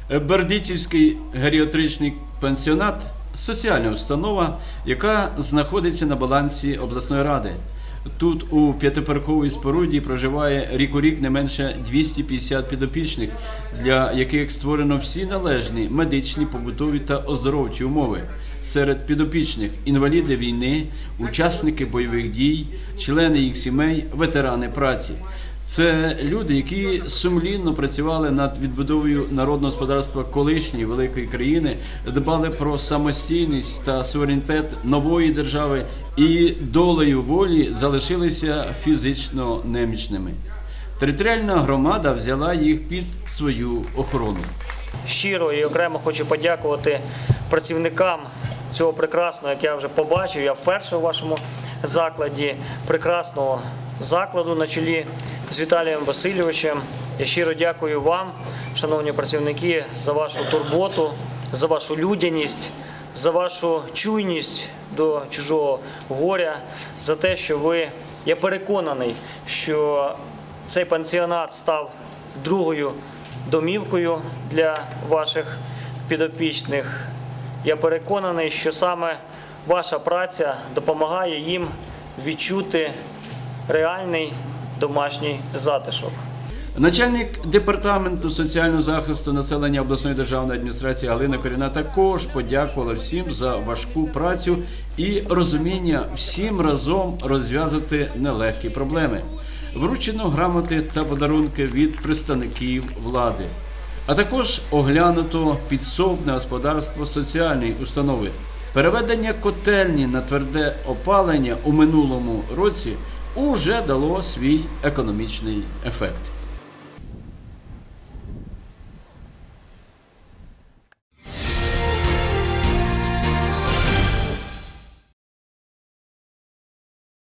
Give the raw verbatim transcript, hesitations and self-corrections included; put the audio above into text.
Бердичівський геріатричний пансіонат – соціальна установа, яка знаходиться на балансі обласної ради. Тут у п'ятиповерховій споруді проживає рік у рік не менше двісті п'ятдесят підопічних, для яких створено всі належні медичні, побутові та оздоровчі умови. Серед підопічних – інваліди війни, учасники бойових дій, члени їх сімей, ветерани праці. Це люди, які сумлінно працювали над відбудовою народного господарства колишньої великої країни, дбали про самостійність та суверенітет нової держави і долею волі залишилися фізично немічними. Територіальна громада взяла їх під свою охорону. Щиро і окремо хочу подякувати працівникам цього прекрасного, як я вже побачив, я вперше у вашому закладі, прекрасного закладу на чолі з Віталієм Васильовичем. Я щиро дякую вам, шановні працівники, за вашу турботу, за вашу людяність, за вашу чуйність до чужого горя, за те, що ви, я переконаний, що цей пансіонат став другою домівкою для ваших підопічних. Я переконаний, що саме ваша праця допомагає їм відчути реальний домашній затишок. Начальник департаменту соціального захисту населення обласної державної адміністрації Галина Коріна також подякувала всім за важку працю і розуміння всім разом розв'язати нелегкі проблеми. Вручено грамоти та подарунки від представників влади, а також оглянуто підсобне господарство соціальної установи. Переведення котельні на тверде опалення у минулому році уже дало свій економічний ефект.